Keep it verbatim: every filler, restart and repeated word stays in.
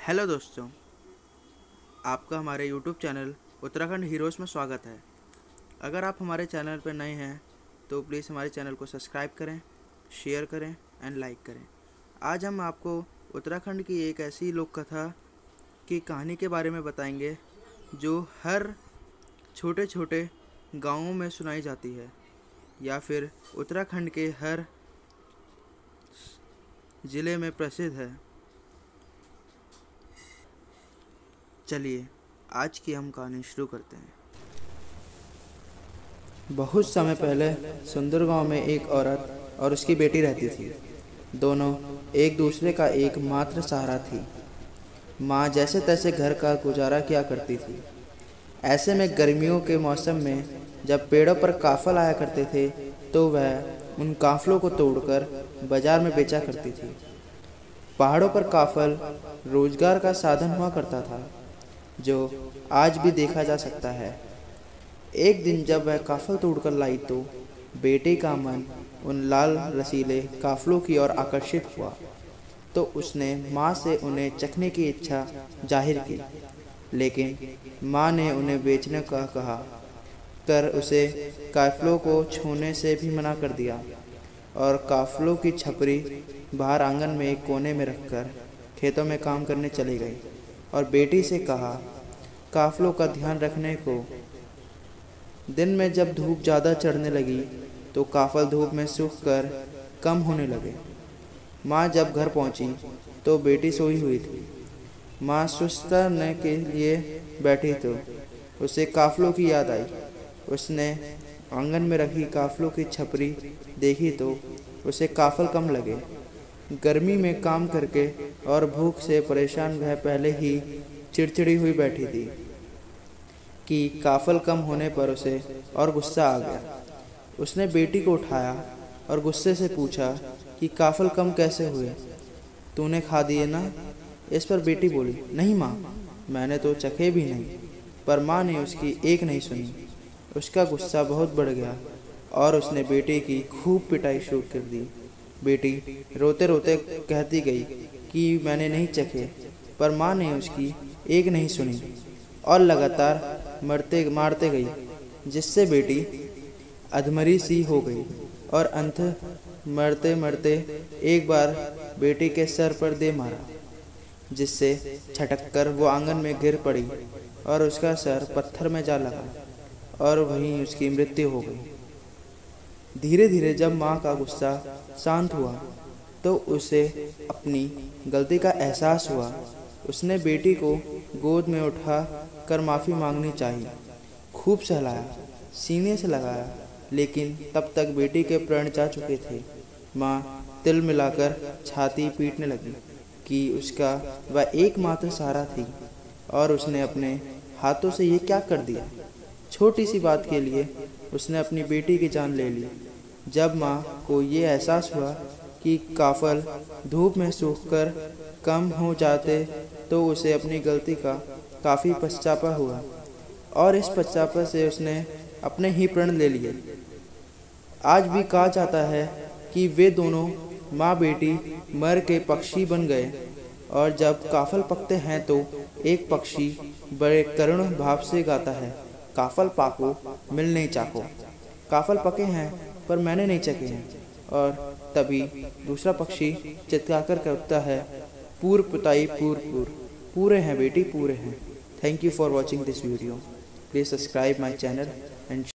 Hello दोस्तों, आपका हमारे यूट्यूब चैनल उत्तराखंड हीरोज़ में स्वागत है। अगर आप हमारे चैनल पर नए हैं तो प्लीज़ हमारे चैनल को सब्सक्राइब करें, शेयर करें एंड लाइक करें। आज हम आपको उत्तराखंड की एक ऐसी लोक कथा की कहानी के बारे में बताएंगे जो हर छोटे छोटे गाँवों में सुनाई जाती है या फिर उत्तराखंड के हर ज़िले में प्रसिद्ध है। चलिए आज की हम कहानी शुरू करते हैं। बहुत समय पहले सुंदर गांव में एक औरत और उसकी बेटी रहती थी। दोनों एक दूसरे का एकमात्र सहारा थी। माँ जैसे तैसे घर का गुजारा किया करती थी। ऐसे में गर्मियों के मौसम में जब पेड़ों पर काफल आया करते थे तो वह उन काफलों को तोड़कर बाजार में बेचा करती थी। पहाड़ों पर काफल रोजगार का साधन हुआ करता था, जो आज भी देखा जा सकता है। एक दिन जब वह काफल तोड़कर लाई तो बेटे का मन उन लाल रसीले काफलों की ओर आकर्षित हुआ, तो उसने माँ से उन्हें चखने की इच्छा जाहिर की। लेकिन माँ ने उन्हें बेचने का कहा कर उसे काफलों को छूने से भी मना कर दिया और काफलों की छपरी बाहर आंगन में एक कोने में रखकर खेतों में काम करने चली गई और बेटी से कहा काफलों का ध्यान रखने को। दिन में जब धूप ज़्यादा चढ़ने लगी तो काफल धूप में सूख कर कम होने लगे। माँ जब घर पहुँची तो बेटी सोई हुई थी। माँ सुस्ताने के लिए बैठी तो उसे काफलों की याद आई। उसने आंगन में रखी काफलों की छपरी देखी तो उसे काफल कम लगे। गर्मी में काम करके और भूख से परेशान वह पहले ही चिड़चिड़ी हुई बैठी थी कि काफल कम होने पर उसे और गुस्सा आ गया। उसने बेटी को उठाया और गुस्से से पूछा कि काफल कम कैसे हुए, तूने खा दिए ना? इस पर बेटी बोली, नहीं माँ, मैंने तो चखे भी नहीं। पर माँ ने उसकी एक नहीं सुनी। उसका गुस्सा बहुत बढ़ गया और उसने बेटी की खूब पिटाई शुरू कर दी। बेटी रोते रोते कहती गई कि मैंने नहीं चखे, पर माँ ने उसकी एक नहीं सुनी और लगातार मरते मारते गई, जिससे बेटी अधमरी सी हो गई और अंत मरते मरते एक बार बेटी के सर पर दे मारा, जिससे छटककर वो आंगन में गिर पड़ी और उसका सर पत्थर में जा लगा और वहीं उसकी मृत्यु हो गई। धीरे धीरे जब माँ का गुस्सा शांत हुआ तो उसे अपनी गलती का एहसास हुआ। उसने बेटी को गोद में उठा कर माफ़ी मांगनी चाहिए। खूब सहलाया, सीने से लगाया, लेकिन तब तक बेटी के प्राण जा चुके थे। माँ तिल मिलाकर छाती पीटने लगी कि उसका वह एकमात्र सहारा थी और उसने अपने हाथों से ये क्या कर दिया। छोटी सी बात के लिए उसने अपनी बेटी की जान ले ली। जब माँ को ये एहसास हुआ कि काफल धूप में सूखकर कम हो जाते तो उसे अपनी गलती का काफ़ी पश्चाताप हुआ और इस पश्चाताप से उसने अपने ही प्रण ले लिए। आज भी कहा जाता है कि वे दोनों माँ बेटी मर के पक्षी बन गए और जब काफल पकते हैं तो एक पक्षी बड़े करुण भाव से गाता है, काफल पाको मिल नहीं चाको। काफल पके हैं पर मैंने नहीं चखे हैं। और तभी दूसरा पक्षी चित्कारकर कहता है, पूर पुताई पूर पूर, पूरे हैं बेटी पूरे हैं। Thank you for watching this video. Please subscribe my channel and